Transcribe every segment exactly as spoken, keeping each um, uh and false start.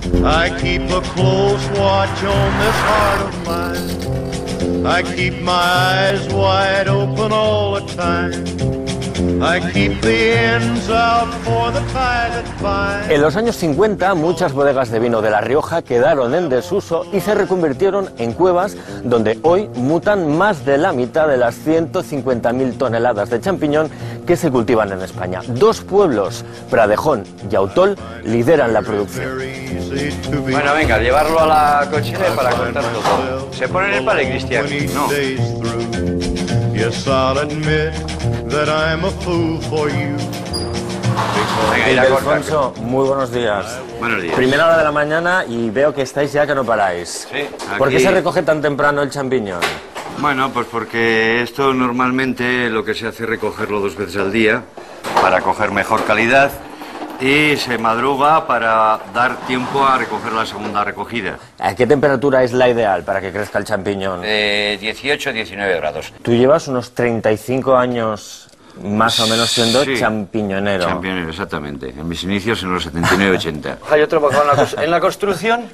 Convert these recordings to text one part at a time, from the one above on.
I keep a close watch on this heart of mine. I keep my eyes wide open all the time. I keep the ends out for the tie that binds. En los años cincuenta, muchas bodegas de vino de La Rioja quedaron en desuso y se reconvirtieron en cuevas donde hoy mutan más de la mitad de las ciento cincuenta mil toneladas de champiñón que se cultivan en España. Dos pueblos, Pradejón y Autol, lideran la producción. Bueno, venga, llevarlo a la cochera para contarlo todo. ¿Se pone en el palé, Cristian? No. Yes, I'll admit that I'm a fool for you. Venga, ir a cortar. Alfonso, muy buenos días. Buenos días. Primera hora de la mañana y veo que estáis ya que no paráis. Sí, aquí... ¿Por qué se recoge tan temprano el champiñón? Bueno, pues porque esto normalmente lo que se hace es recogerlo dos veces al día para coger mejor calidad y se madruga para dar tiempo a recoger la segunda recogida. ¿A qué temperatura es la ideal para que crezca el champiñón? Eh, dieciocho a diecinueve grados. Tú llevas unos treinta y cinco años más o menos siendo sí, champiñonero. Champiñonero, exactamente. En mis inicios en los setenta y nueve ochenta. Yo trabajaba en la, en la construcción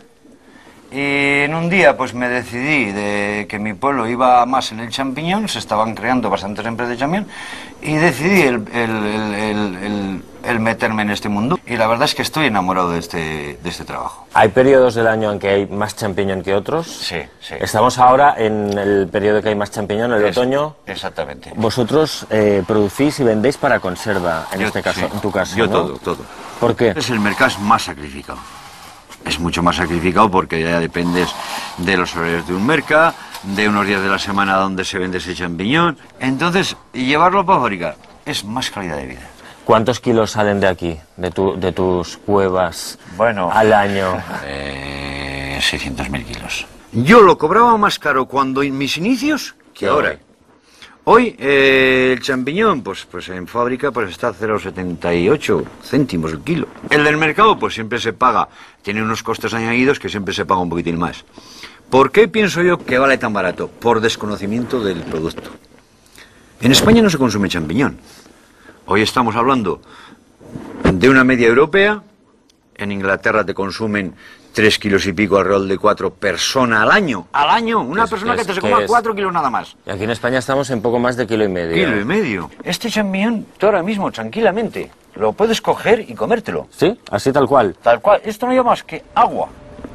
y en un día pues me decidí de que mi pueblo iba más en el champiñón, se estaban creando bastantes empresas de champiñón y decidí el, el, el, el, el, el meterme en este mundo y la verdad es que estoy enamorado de este, de este trabajo. ¿Hay periodos del año en que hay más champiñón que otros? Sí, sí. Estamos ahora en el periodo que hay más champiñón, el Es, otoño. Exactamente. Vosotros eh, producís y vendéis para conserva, en Yo, este caso, sí. en tu caso, Yo ¿no? todo, todo. ¿Por qué? Es el mercado más sacrificado. Es mucho más sacrificado porque ya dependes de los horarios de un mercado, de unos días de la semana donde se vende ese champiñón. Entonces, llevarlo para fabricar es más calidad de vida. ¿Cuántos kilos salen de aquí, de, tu, de tus cuevas, bueno, al año? Eh, seiscientos mil kilos. Yo lo cobraba más caro cuando en mis inicios que ahora. Hoy eh, el champiñón, pues, pues en fábrica pues está a cero coma setenta y ocho céntimos el kilo. El del mercado pues siempre se paga, tiene unos costes añadidos que siempre se paga un poquitín más. ¿Por qué pienso yo que vale tan barato? Por desconocimiento del producto. En España no se consume champiñón. Hoy estamos hablando de una media europea. En Inglaterra te consumen tres kilos y pico, alrededor de cuatro personas al año. Al año, una ¿Qué persona es, que te se qué coma es? cuatro kilos nada más. Y aquí en España estamos en poco más de kilo y medio. Kilo y medio. Este champiñón, tú ahora mismo, tranquilamente, lo puedes coger y comértelo. ¿Sí? Así tal cual. Tal cual. Esto no lleva más que agua.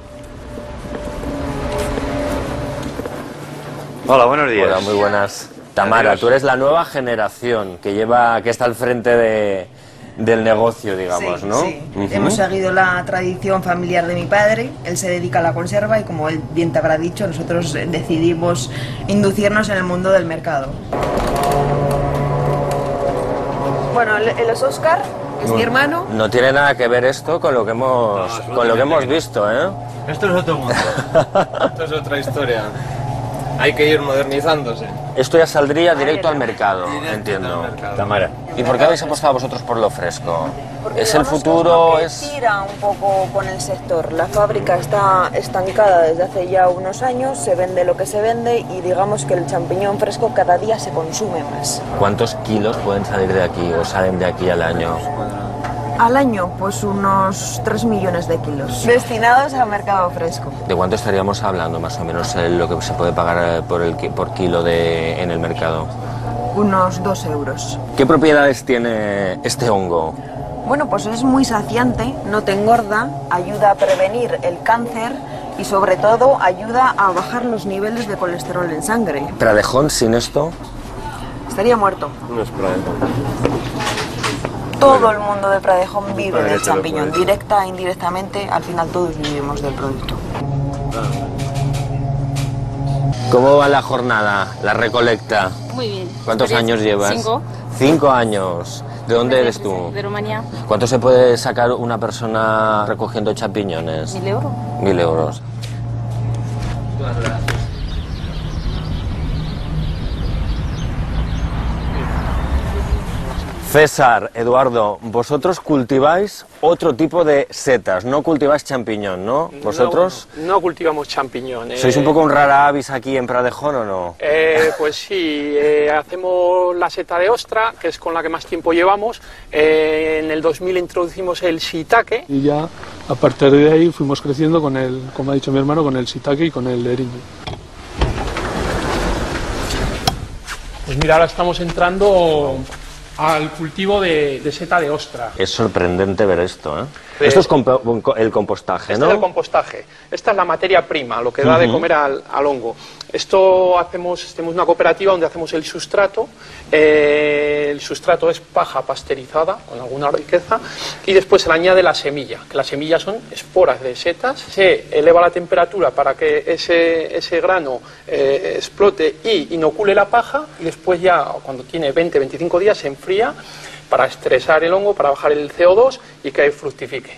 Hola, buenos días. Hola, muy buenas. Tamara, Adiós. tú eres la nueva generación que lleva, que está al frente de, del negocio, digamos, Sí, ¿no? sí. Uh-huh. Hemos seguido la tradición familiar de mi padre, él se dedica a la conserva y como él bien te habrá dicho, nosotros decidimos inducirnos en el mundo del mercado. Bueno, él, él es Óscar, es Bueno, mi hermano. No tiene nada que ver esto con lo que hemos, No, con lo que hemos visto, ¿eh? Esto es otro mundo. Esto es otra historia. Hay que ir modernizándose. Esto ya saldría directo al mercado, Directo entiendo. al mercado. Tamara. ¿Y por qué habéis apostado vosotros por lo fresco? Porque ¿Es el digamos que futuro? lo que ¿Es...? tira un poco con el sector. La fábrica está estancada desde hace ya unos años, se vende lo que se vende y digamos que el champiñón fresco cada día se consume más. ¿Cuántos kilos pueden salir de aquí o salen de aquí al año? Al año, pues unos tres millones de kilos. Destinados al mercado fresco. ¿De cuánto estaríamos hablando más o menos eh, lo que se puede pagar eh, por, el, ki- por kilo de, en el mercado? Unos dos euros. ¿Qué propiedades tiene este hongo? Bueno, pues es muy saciante, no te engorda, ayuda a prevenir el cáncer y sobre todo ayuda a bajar los niveles de colesterol en sangre. ¿Pradejón sin esto? Estaría muerto. No es problema. Todo el mundo de Pradejón vive Padre, del te lo champiñón, puedes. directa e indirectamente, al final todos vivimos del producto. ¿Cómo va la jornada, la recolecta? Muy bien. ¿Cuántos Tres- años llevas? Cinco. Cinco años. ¿De dónde eres tú? De Rumanía. ¿Cuánto se puede sacar una persona recogiendo champiñones? Mil euros. Mil euros. César, Eduardo, vosotros cultiváis otro tipo de setas, no cultiváis champiñón, ¿no? ¿Vosotros? No, no cultivamos champiñones. ¿Sois un poco un rara avis aquí en Pradejón o no? Eh, pues sí, eh, hacemos la seta de ostra, que es con la que más tiempo llevamos. Eh, en el dos mil introducimos el shiitake. Y ya A partir de ahí fuimos creciendo con el, como ha dicho mi hermano, con el shiitake y con el eringi. Pues mira, ahora estamos entrando al cultivo de, de seta de ostra. Es sorprendente ver esto, ¿eh? De... Esto es compo el compostaje, ¿no? Este es el compostaje. Esta es la materia prima, lo que da uh-huh. de comer al, al hongo. Esto hacemos, tenemos una cooperativa donde hacemos el sustrato. Eh, el sustrato es paja pasteurizada con alguna riqueza y después se le añade la semilla, que las semillas son esporas de setas. Se eleva la temperatura para que ese, ese grano eh, explote y inocule la paja, y después ya cuando tiene veinte a veinticinco días se enfría para estresar el hongo, para bajar el C O dos y que fructifique.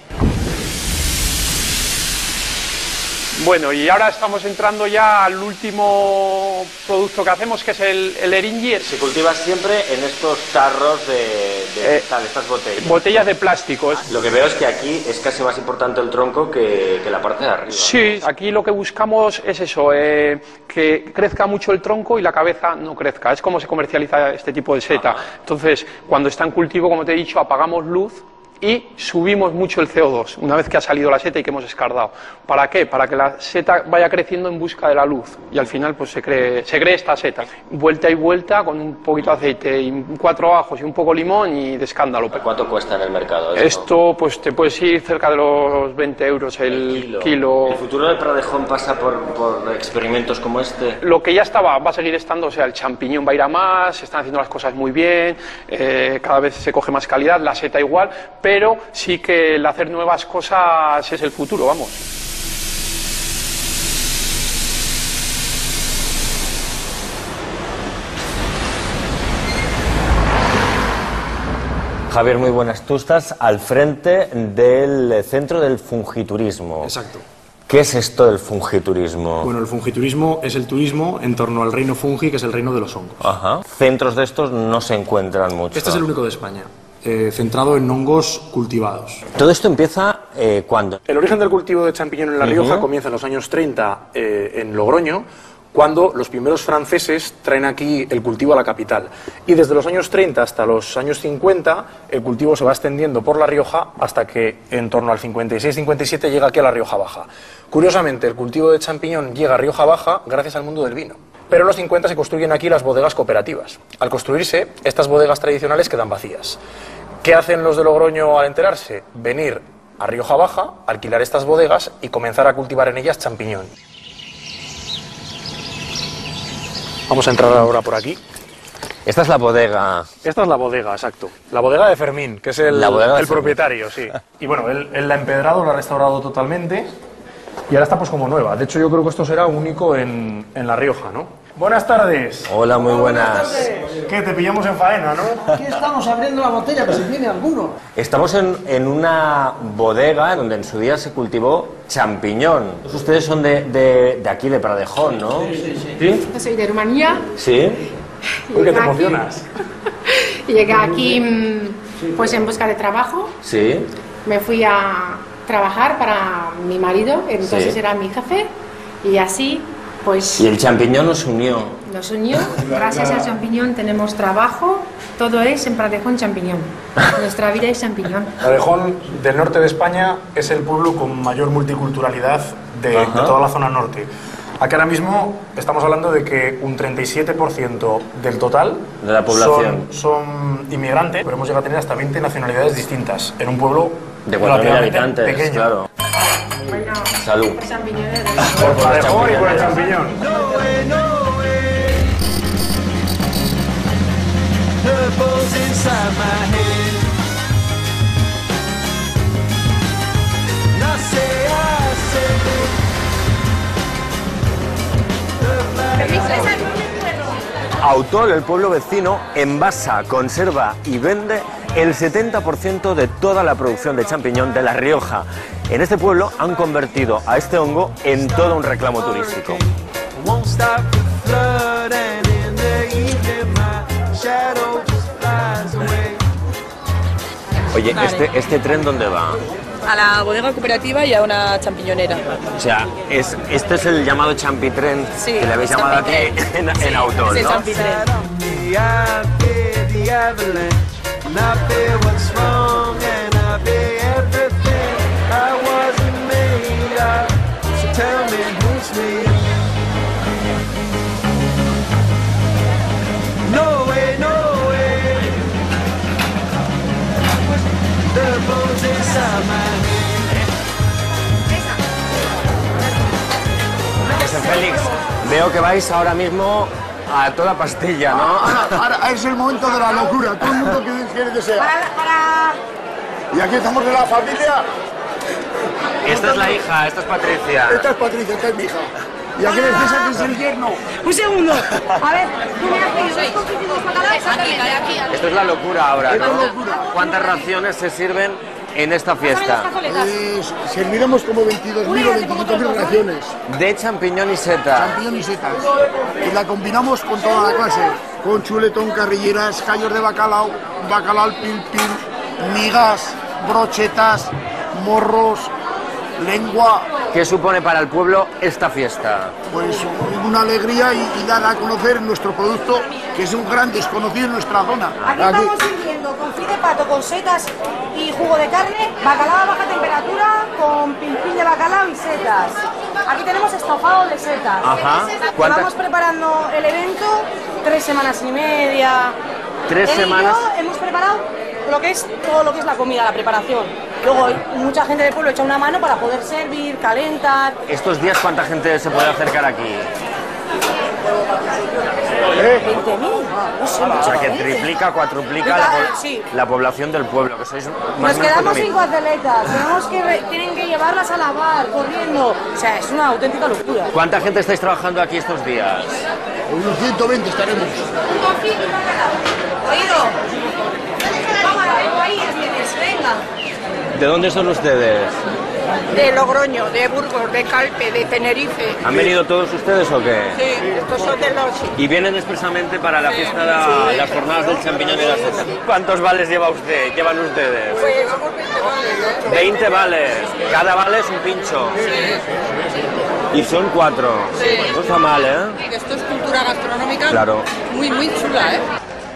Bueno, y ahora estamos entrando ya al último producto que hacemos, que es el, el eringi. Se cultiva siempre en estos tarros de, de eh, tal, estas botellas. Botellas de plástico. Lo que veo es que aquí es casi más importante el tronco que, que la parte de arriba. Sí, aquí lo que buscamos es eso, eh, que crezca mucho el tronco y la cabeza no crezca. Es como se comercializa este tipo de seta. Ajá. Entonces, cuando está en cultivo, como te he dicho, apagamos luz y subimos mucho el C O dos una vez que ha salido la seta y que hemos escardado. ¿Para qué? Para que la seta vaya creciendo en busca de la luz y al final pues se cree, se cree esta seta. Vuelta y vuelta con un poquito de aceite y cuatro ajos y un poco de limón y de escándalo. ¿Cuánto cuesta en el mercado esto? Esto pues te puedes ir cerca de los veinte euros el, el kilo. kilo. ¿El futuro del Pradejón pasa por, por experimentos como este? Lo que ya estaba va a seguir estando, o sea, el champiñón va a ir a más, se están haciendo las cosas muy bien, eh, cada vez se coge más calidad, la seta igual, pero sí que el hacer nuevas cosas es el futuro, vamos. Javier, muy buenas. Tú estás al frente del Centro del Fungiturismo. Exacto. ¿Qué es esto del fungiturismo? Bueno, el fungiturismo es el turismo en torno al reino fungi, que es el reino de los hongos. Ajá. Centros de estos no se encuentran mucho. Este es el único de España. Eh, centrado en hongos cultivados. ¿Todo esto empieza eh, cuándo? El origen del cultivo de champiñón en La Rioja uh-huh. comienza en los años treinta eh, en Logroño, cuando los primeros franceses traen aquí el cultivo a la capital. Y desde los años treinta hasta los años cincuenta, el cultivo se va extendiendo por La Rioja hasta que en torno al cincuenta y seis cincuenta y siete llega aquí a La Rioja Baja. Curiosamente, el cultivo de champiñón llega a Rioja Baja gracias al mundo del vino. Pero en los cincuenta se construyen aquí las bodegas cooperativas. Al construirse, estas bodegas tradicionales quedan vacías. ¿Qué hacen los de Logroño al enterarse? Venir a Rioja Baja, alquilar estas bodegas y comenzar a cultivar en ellas champiñón. Vamos a entrar ahora por aquí. Esta es la bodega. Esta es la bodega, exacto. La bodega de Fermín, que es el, el propietario, sí. Y bueno, él, él la ha empedrado, la ha restaurado totalmente y ahora está pues como nueva. De hecho, yo creo que esto será único en, en La Rioja, ¿no? Buenas tardes. Hola, muy buenas. buenas tardes. ¿Qué? Te pillamos en faena, ¿no? Aquí estamos abriendo la botella, pero si tiene alguno. Estamos en, en una bodega donde en su día se cultivó champiñón. Ustedes son de, de, de aquí, de Pradejón, ¿no? Sí, sí, sí. ¿Sí? Yo soy de Rumanía. ¿Sí? ¿Por qué te emocionas? Llegué aquí pues en busca de trabajo. Sí. Me fui a trabajar para mi marido, entonces sí. era mi jefe, y así pues... Y el champiñón nos unió. Nos unió, gracias al champiñón tenemos trabajo, todo es en Pradejón champiñón. Nuestra vida es champiñón. Pradejón, del norte de España, es el pueblo con mayor multiculturalidad de, de toda la zona norte. Aquí ahora mismo estamos hablando de que un treinta y siete por ciento del total de la población son, son inmigrantes, pero hemos llegado a tener hasta veinte nacionalidades distintas en un pueblo de cuatro mil habitantes, pequeño. Claro. Bueno, salud. Por Pradejón y por el champiñón. Autol, el pueblo vecino, envasa, conserva y vende el setenta por ciento de toda la producción de champiñón de La Rioja. En este pueblo han convertido a este hongo en todo un reclamo turístico. Oye, ¿este, este tren dónde va? A la bodega cooperativa y a una champiñonera. O sea, es, este es el llamado champitren, sí, que le habéis llamado aquí en, en sí, Autol, ¿no? Champitren. Félix, veo que vais ahora mismo a toda pastilla, ¿no? Ahora, ahora es el momento de la locura, todo el mundo quiere, quiere que sea. Para, para... Y aquí estamos de la familia. Esta es la hija, esta es Patricia. Esta es Patricia, esta es mi hija. Y aquí el César, que es el yerno. Un segundo. A ver, tú me has pedido dos cocidos para exactamente aquí. Esto es la locura ahora, Esto ¿no? es locura. ¿Cuántas raciones se sirven en esta fiesta? Pues serviremos como veintidós mil o veinticinco mil raciones. De champiñón y seta. Champiñón y setas. Y la combinamos con toda la clase. Con chuletón, carrilleras, callos de bacalao, bacalao pil pil, migas, brochetas, morros, lengua. ¿Qué supone para el pueblo esta fiesta? Pues una alegría y, y dar a conocer nuestro producto, que es un gran desconocido en nuestra zona. Aquí estamos sirviendo confit de pato con setas y jugo de carne, bacalao a baja temperatura con pilpil de bacalao y setas. Aquí tenemos estofado de setas. Ajá. Llevamos preparando el evento tres semanas y media. ¿Tres Él semanas? Y yo hemos preparado lo que es todo lo que es la comida, la preparación. Luego mucha gente del pueblo echa una mano para poder servir, calentar. ¿Estos días cuánta gente se puede acercar aquí? veinte mil, no sé. O sea que triplica, cuatriplica la, po- Sí. la población del pueblo, que sois más Nos o menos quedamos cuatro mil. sin coceletas, tenemos que re- tienen que llevarlas a lavar, corriendo. O sea, es una auténtica locura. ¿Cuánta gente estáis trabajando aquí estos días? Unos ciento veinte estaremos. Oído. Vamos a ver, ahí tienes, venga. ¿De dónde son ustedes? De Logroño, de Burgos, de Calpe, de Tenerife. ¿Han venido todos ustedes o qué? Sí, estos son de los... Y vienen expresamente para la fiesta de la- Sí. las jornadas del champiñón y la seta. ¿Cuántos vales lleva usted? ¿Llevan ustedes? Pues somos veinte vales. veinte vales. Cada vale es un pincho. Y son cuatro. Sí. No está mal, ¿eh? Esto es cultura gastronómica. Claro. Muy, muy chula, ¿eh?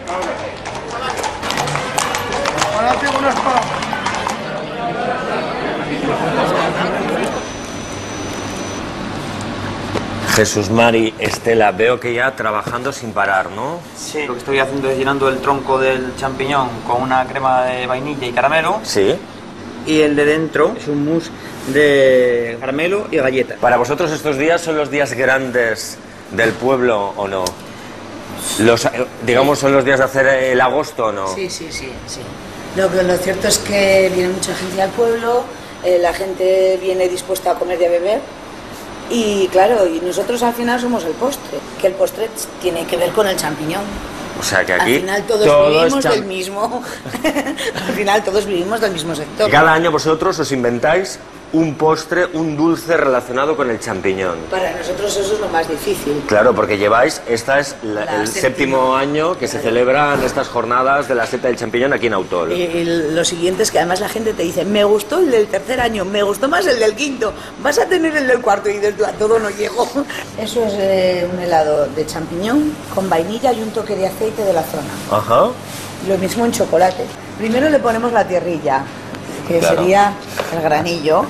Jesús Mari, Estela, veo que ya trabajando sin parar, ¿no? Sí, lo que estoy haciendo es llenando el tronco del champiñón con una crema de vainilla y caramelo. Sí. Y el de dentro es un mousse de caramelo y galleta. ¿Para vosotros estos días son los días grandes del pueblo o no? Los, eh, digamos, son los días de hacer el agosto o no. Sí, sí, sí, sí. Lo, que- lo cierto es que viene mucha gente al pueblo, eh, la gente viene dispuesta a comer y a beber. Y claro, y nosotros al final somos el postre, que el postre tiene que ver con el champiñón. O sea que aquí Al final todos todo es vivimos cham- del mismo. Al final todos vivimos del mismo sector. Cada año vosotros os inventáis un postre, un dulce relacionado con el champiñón. Para nosotros eso es lo más difícil. Claro, porque lleváis, esta es la- La el séptima. séptimo año que se celebran estas jornadas de la seta del champiñón aquí en Autol. Y lo siguiente es que además la gente te dice, me gustó el del tercer año, me gustó más el del quinto, vas a tener el del cuarto y desde a todo no llego. Eso es eh, un helado de champiñón con vainilla y un toque de aceite de la zona. Ajá. Lo mismo en chocolate. Primero le ponemos la tierrilla, que Claro. sería el granillo.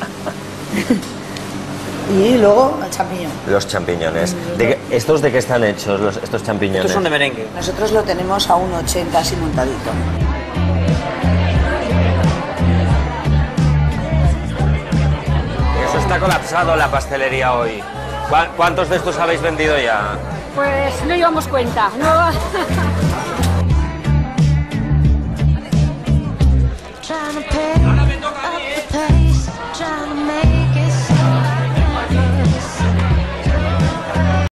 Y luego el champiñón. Los champiñones. ¿De qué- ¿Estos de qué están hechos, los- estos champiñones? Estos son de merengue. Nosotros lo tenemos a uno ochenta así montadito. Eso está colapsado la pastelería hoy. ¿Cuá- ¿Cuántos de estos habéis vendido ya? Pues no llevamos cuenta. No...